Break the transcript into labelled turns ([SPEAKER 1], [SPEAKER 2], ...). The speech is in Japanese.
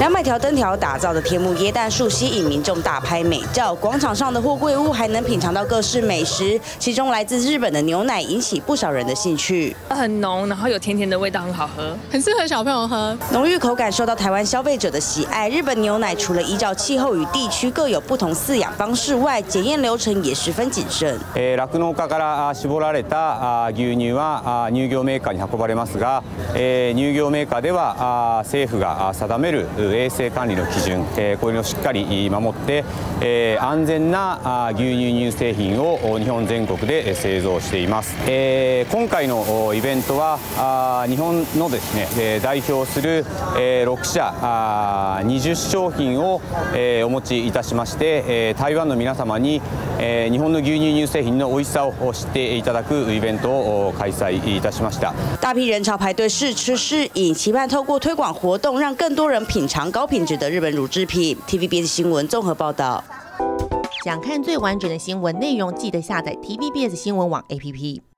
[SPEAKER 1] 200条灯条打造的天幕椰蛋树吸引民众大拍美照，广场上的货柜屋还能品尝到各式美食，其中来自日本的牛奶引起不少人的兴趣。
[SPEAKER 2] 很浓，然后有甜甜的味道，很好喝，
[SPEAKER 3] 很适合小朋友喝。
[SPEAKER 1] 浓郁口感受到台湾消费者的喜爱。日本牛奶除了依照气候与地区各有不同饲养方式外，检验流程也十分谨慎。
[SPEAKER 4] 酪農家から絞られた牛乳は乳業メーカーに運ばれますが、乳業メーカーでは政府が定める衛生管理の基準、これをしっかり守って、安全な牛乳乳製品を日本全国で製造しています。今回のイベントは日本のですね代表する6社20商品をお持ちいたしまして、台湾の皆様に日本の牛乳乳製品の美味しさを知っていただくイベントを開催いたしました。
[SPEAKER 1] 大批人潮排队试吃试饮，期盼透过推广活动，让更多人品尝高品质的日本乳制品。TVBS 新闻综合报道。
[SPEAKER 5] 想看最完整的新闻内容，记得下载 TVBS 新闻网 APP。